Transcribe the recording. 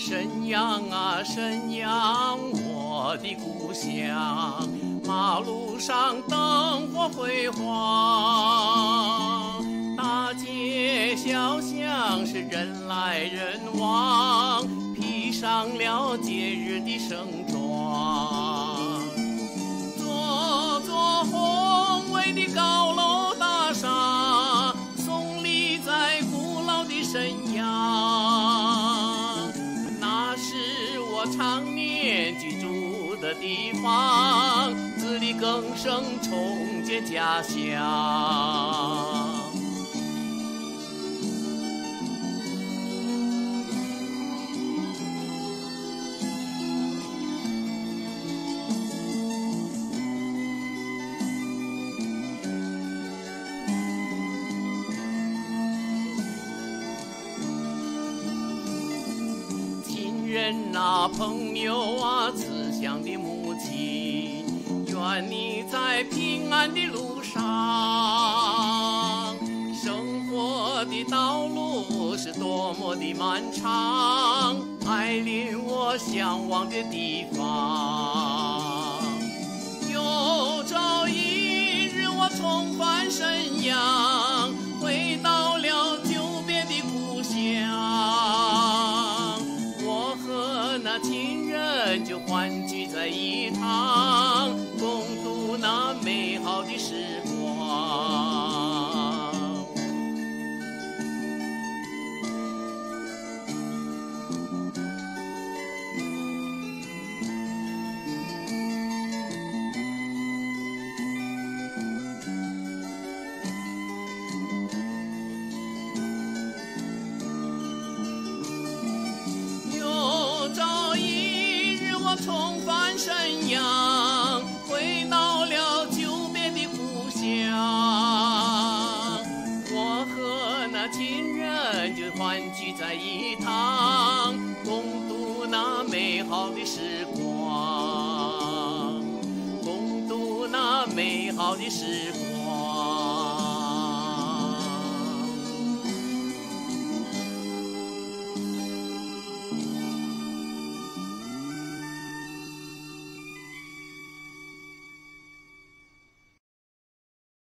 沈阳啊，沈阳，我的故乡，马路上灯火辉煌，大街小巷是人来人往，披上了节日的盛装。座座宏伟的高楼大厦，耸立在古老的沈阳，那是我常年居住的地方，自力更生，重建家乡。亲人啊，朋友啊，慈祥的母亲，愿你在平安的路上。生活的道路是多么的漫长，爱临我向往的地方。有朝一日我重返沈阳，回到了久别的故乡。和那亲人就欢聚在一堂，共度那美好的时光。重返沈阳，回到了久别的故乡。我和那亲人就欢聚在一堂，共度那美好的时光，共度那美好的时光。